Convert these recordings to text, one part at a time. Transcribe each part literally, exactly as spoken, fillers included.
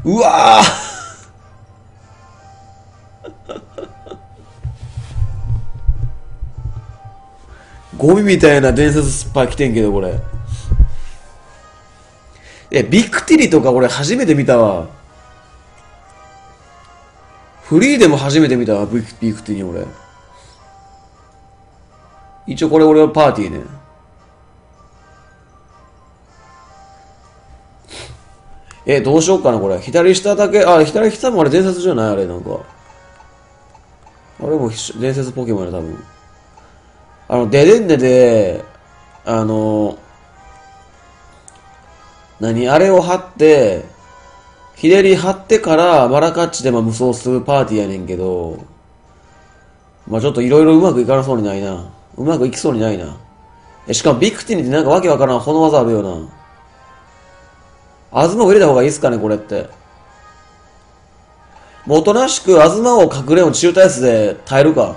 うわーゴミみたいな伝説スパ来てんけど、これ。え、ビクティリとか俺初めて見たわ。フリーでも初めて見たわ、ビクビクティリ俺。一応これ俺はパーティーね。え、どうしようかな、これ。左下だけ、あ、左下もあれ伝説じゃないあれ、なんか。あれも伝説ポケモンや、多分。あの、デデンデで、あの、何あれを貼って、ひねり貼ってからマラカッチでまあ無双するパーティーやねんけど、まあちょっといろいろうまくいかなそうにないな。うまくいきそうにないな。え、しかもビクティニってなんかわけわからんこの技あるよな。アズマを入れた方がいいっすかね、これって。もうおとなしくアズマを隠れんを中体質で耐えるか。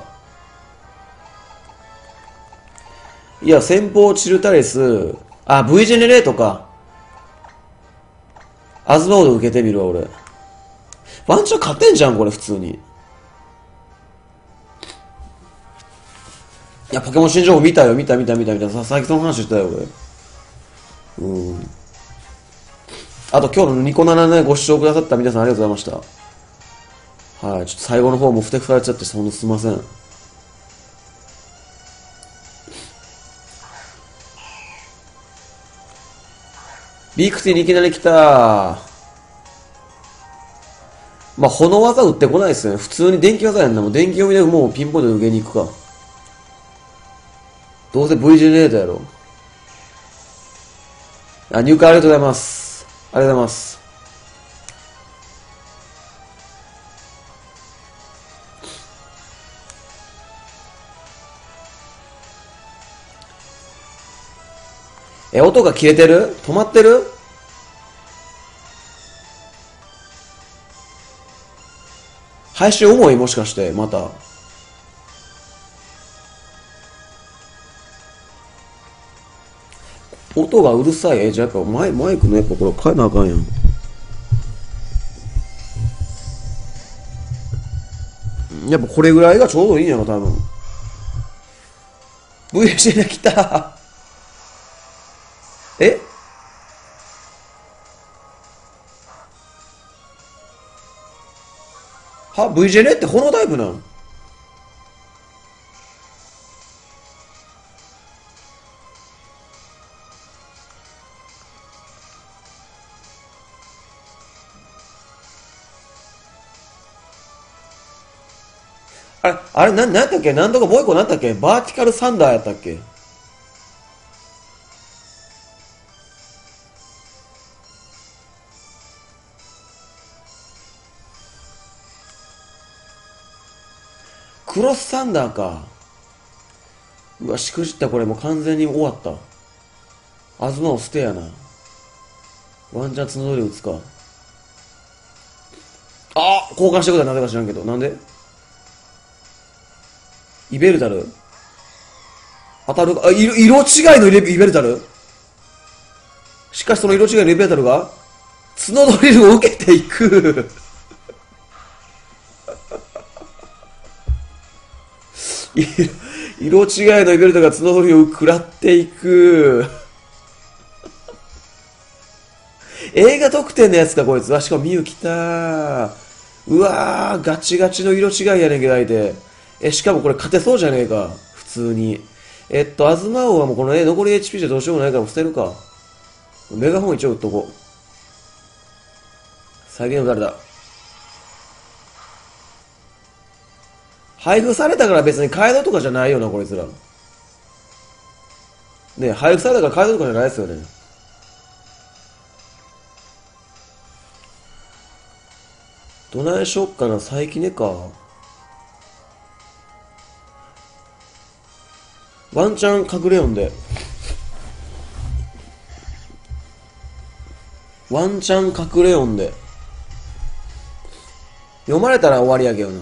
いや、先方チルタリス、あ、V ジェネレートか。アズマオで受けてみるわ、俺。ワンチャン勝てんじゃん、これ、普通に。いや、ポケモン新情報見たよ、見た見た見た見た。さ、最近その話したよ、俺。うん。あと、今日のニコナナね、ご視聴くださった皆さんありがとうございました。はい、ちょっと最後の方もふてくされちゃって、ほんとすいません。ビクティにいきなり来た。まあ、炎技打ってこないですね。普通に電気技やんな。もう電気読みでもうピンポイントで受けに行くか。どうせ V ジェネレーターやろ。あ、入会ありがとうございます。ありがとうございます。え、音が切れてる？止まってる？配信重い？もしかして、また。音がうるさい？え、じゃあやっぱマイ、マイクのやっぱこれ変えなあかんやん。やっぱこれぐらいがちょうどいいんやろ、多分。ブイジェネ来たえは ?V ジェネってこのタイプなん？あれ、あれ、な、なんだっけ？なんとかもう一個なんだっけ？バーティカルサンダーやったっけ？クロスサンダーか。うわ、しくじった。これもう完全に終わった。アズマを捨てやな。ワンチャン角取り打つか。あ、交換してくれた。なぜか知らんけど。なんで？イベルタル当たるか。あ、色、色違いのイベルタル。しかしその色違いのイベルタルが角ドリルを受けていく色違いのイベルタが角ドリルを食らっていく映画特典のやつかこいつは。しかもミユ来た。うわー、ガチガチの色違いやねんけど相手。え、しかもこれ勝てそうじゃねえか普通に。えっと、アズマ王はもうこの、ね、残り エイチピー じゃどうしようもないから捨てるか。メガホン一応打っとこう。再現の誰だ。配布されたから別にカイドとかじゃないよなこいつら。ね、配布されたからカイドとかじゃないですよね。どないしよっかな。最近ねか。ワンチャン隠れよんで。ワンチャン隠れよんで。読まれたら終わりやけどな。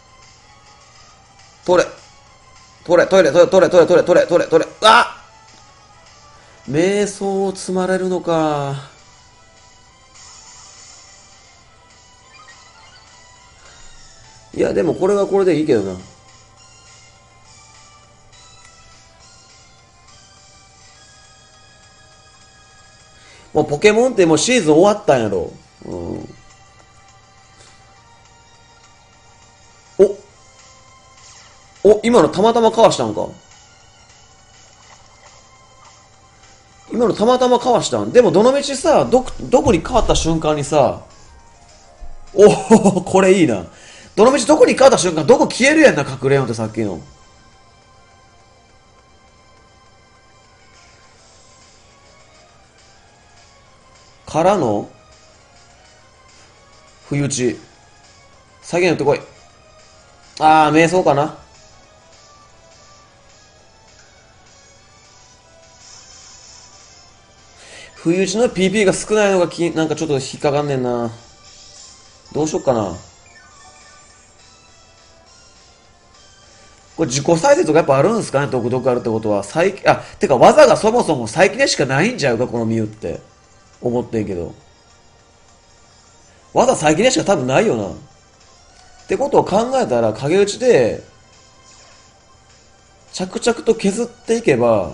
取れ。取れ、取れ、取れ、取れ、取れ、取れ、取れ、取れ、取れ。あっ瞑想を積まれるのか。 いや、でもこれはこれでいいけどな。もうポケモンってもうシーズン終わったんやろ。うん。お、お、今のたまたまかわしたんか。今のたまたまかわしたん。でもどの道さ、ど、どこに変わった瞬間にさ、おお、これいいな。どの道どこに変わった瞬間、どこ消えるやんな、隠れよんってさっきの。からの、不意打ち。先に打ってこい。あー、瞑想かな。不意打ちの ピーピー が少ないのがき、なんかちょっと引っかかんねんな。どうしよっかな。これ自己再生とかやっぱあるんですかね、独特あるってことは。最近、あ、てか技がそもそも最近でしかないんちゃうか、このミュウって。思ってんけど。技最近でしか多分ないよな。ってことを考えたら、影打ちで、着々と削っていけば、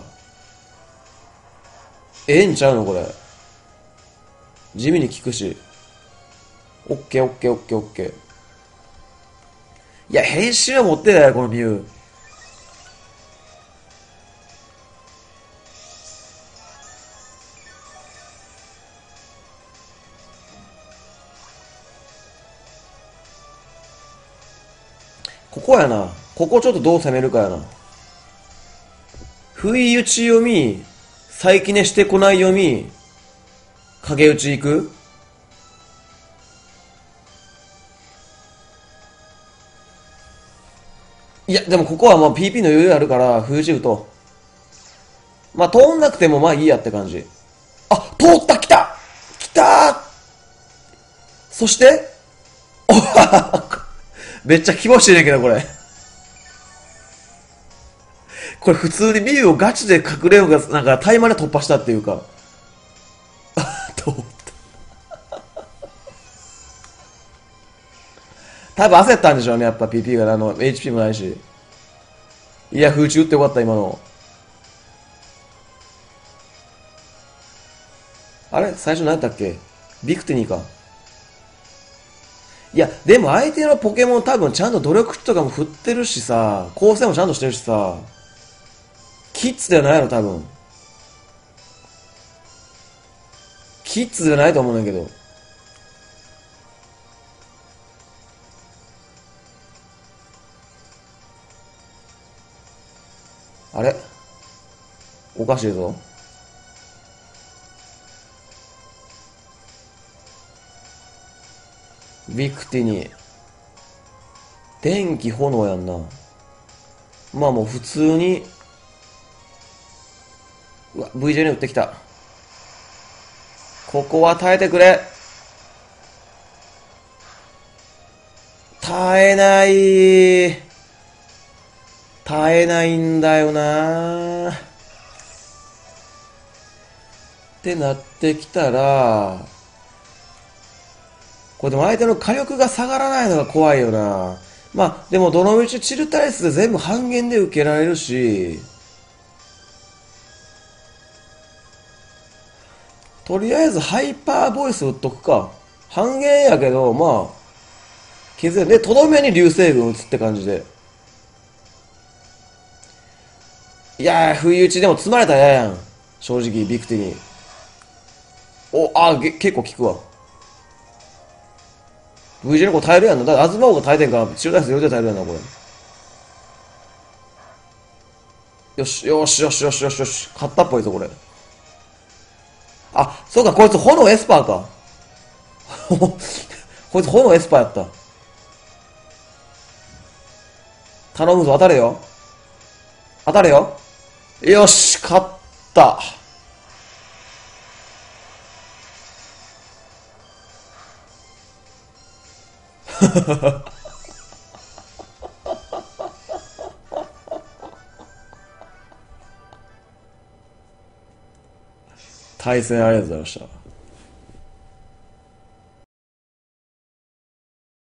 ええんちゃうのこれ。地味に効くし。オッケーオッケーオッケーオッケー。いや、変身は持ってないよ、このミュウ。ここやな。ここちょっとどう攻めるかやな。不意打ち読み、再起ねしてこない読み、影打ち行く。いや、でもここはまあ ピーピー の余裕あるから、不意打ち打とう。まあ通んなくてもまあいいやって感じ。あ、通った来た来たー。そしておはめっちゃ気持ちいいねんけど、これ。これ普通にミュウをガチで隠れようが、なんかタイマーで突破したっていうか。通った。多分焦ったんでしょうね、やっぱ ピーピー があの、エイチピー もないし。いや、風中打ってよかった、今の。あれ最初何やったっけ。ビクティニーか。いや、でも相手のポケモン多分ちゃんと努力とかも振ってるしさ、構成もちゃんとしてるしさ、キッズではないの多分。キッズじゃないと思うんだけど。あれおかしいぞ。ビクティニ。電気炎やんな。まあもう普通に、うわ、ブイジェー に打ってきた。ここは耐えてくれ。耐えない。耐えないんだよな。ってなってきたら、これでも相手の火力が下がらないのが怖いよな。まあ、でもどのみちチルタイスで全部半減で受けられるし、とりあえずハイパーボイス打っとくか。半減やけど、まあ、削る。で、とどめに流星群打つって感じで。いやー、不意打ちでも積まれたら嫌やん。正直、ビクティに。お、あ、げ結構効くわ。ブイジェー の子耐えるやんな。だから、アズマ王が耐えてんから、チルタイス余裕で耐えるやんな、これ。よし、よし、よし、よし、よし、よし。勝ったっぽいぞ、これ。あ、そうか、こいつ炎エスパーか。こいつ炎エスパーやった。頼むぞ、当たれよ。当たれよ。よし、勝った。対戦ありがとうございました。